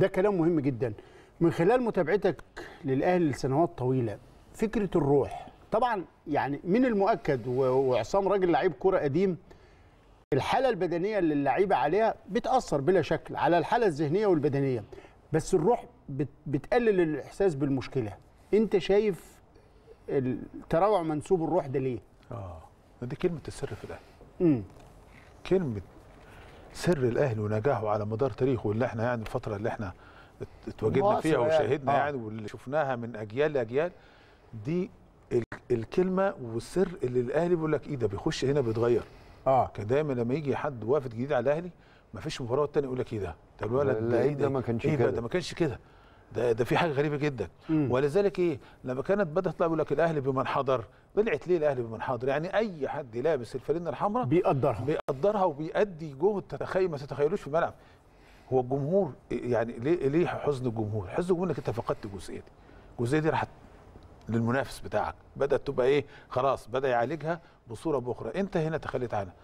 ده كلام مهم جدا. من خلال متابعتك للاهلي لسنوات طويله، فكره الروح طبعا يعني من المؤكد، وعصام راجل لعيب كوره قديم، الحاله البدنيه اللي اللعيبه عليها بتاثر بلا شك على الحاله الذهنيه والبدنيه، بس الروح بتقلل الاحساس بالمشكله. انت شايف التراجع منسوب الروح ده ليه؟ دي كلمه السر في الاهلي. كلمه سر الاهلي ونجاحه على مدار تاريخه، اللي احنا يعني الفتره اللي احنا اتواجدنا فيها وشاهدنا يعني واللي شفناها من اجيال لاجيال، دي الكلمه والسر اللي الاهلي بيقول لك ايه ده بيخش هنا بيتغير. كان دايما لما يجي حد وافد جديد على الاهلي ما فيش مباراه تاني يقول لك ايه ده الولد ده ما كانش كده، ده ما كانش كده، ده في حاجه غريبه جدا. ولذلك لما كانت بدات تطلع يقول لك الاهلي بمن حضر، طلعت ليه الاهلي بمن حضر؟ يعني اي حد لابس الفانلة الحمراء بيقدرها وبيأدي جهد ما تتخيلوش في الملعب. هو الجمهور يعني ليه حزن الجمهور؟ حزن الجمهور انك انت فقدت الجزئيه دي راحت للمنافس بتاعك، بدات تبقى خلاص بدا يعالجها بصوره باخرى، انت هنا تخليت عنها.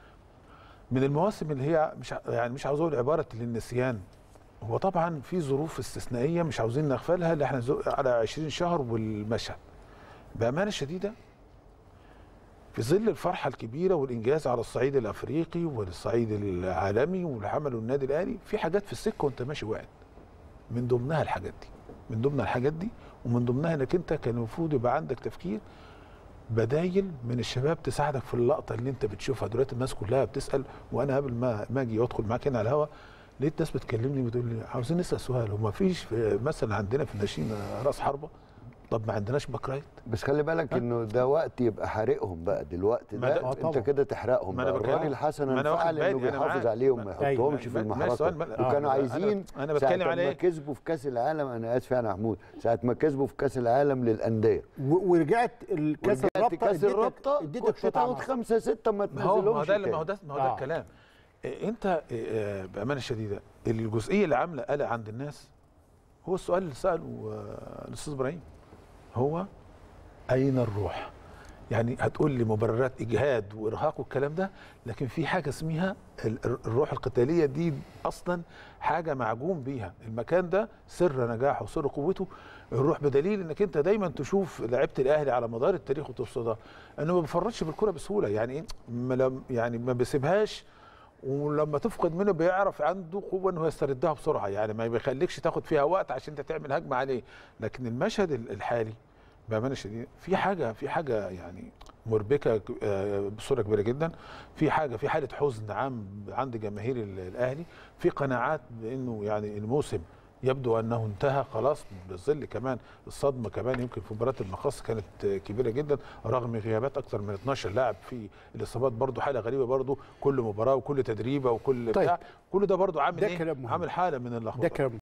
من المواسم اللي هي مش عاوز اقول عباره للنسيان، هو طبعا في ظروف استثنائيه مش عاوزين نغفلها، اللي احنا على 20 شهر والمشهد بامانه شديده في ظل الفرحه الكبيره والانجاز على الصعيد الافريقي والصعيد العالمي واللي عمله النادي الاهلي، في حاجات في السكه وانت ماشي وقعت. من ضمنها الحاجات دي، ومن ضمنها انك انت كان المفروض يبقى عندك تفكير بدايل من الشباب تساعدك في اللقطه اللي انت بتشوفها دلوقتي. الناس كلها بتسال، وانا قبل ما اجي وادخل معاك هنا على الهوا لقيت ناس بتكلمني بتقول لي عاوزين نسال سؤال، هو ما فيش مثلا عندنا في الناشئين راس حربه؟ طب ما عندناش باك رايت؟ بس خلي بالك انه ده وقت يبقى حارقهم بقى دلوقتي، ده انت كده تحرقهم بقى. الراجل حسن فعل انه بيحافظ عليهم ما يحطهمش في المحركه، وكانوا عايزين أنا بتكلم على ما كسبوا في كاس العالم، انا اسف يعني يا محمود، ساعه ما كسبوا في كاس العالم للانديه ورجعت كاس الرابطه اديتك تاخد 5 6 ما تنزلهمش. ما هو ده الكلام. انت بامانه شديده الجزئيه اللي عامله قلق عند الناس هو السؤال اللي ساله الاستاذ ابراهيم، هو اين الروح؟ يعني هتقول لي مبررات اجهاد وارهاق والكلام ده، لكن في حاجه اسمها الروح القتاليه، دي اصلا حاجه معجون بيها. المكان ده سر نجاحه وسر قوته الروح، بدليل انك انت دايما تشوف لعيبه الاهلي على مدار التاريخ وترصدها انه ما بيفرطش بالكره بسهوله، يعني ما بيسيبهاش، ولما تفقد منه بيعرف عنده قوه انه يستردها بسرعه، يعني ما بيخليكش تاخد فيها وقت عشان انت تعمل هجمه عليه. لكن المشهد الحالي بامانه شديده في حاجه يعني مربكه بصوره كبيره جدا، في حاله حزن عام عند جماهير الاهلي، في قناعات بانه يعني الموسم يبدو انه انتهى خلاص، بالظل كمان الصدمه كمان يمكن في مباراه المقص كانت كبيره جدا رغم غيابات اكثر من 12 لاعب، في الاصابات برضو حاله غريبه برضو، كل مباراه وكل تدريبه وكل بتاع كل ده برضو عامل عامل حاله من اللخبطه.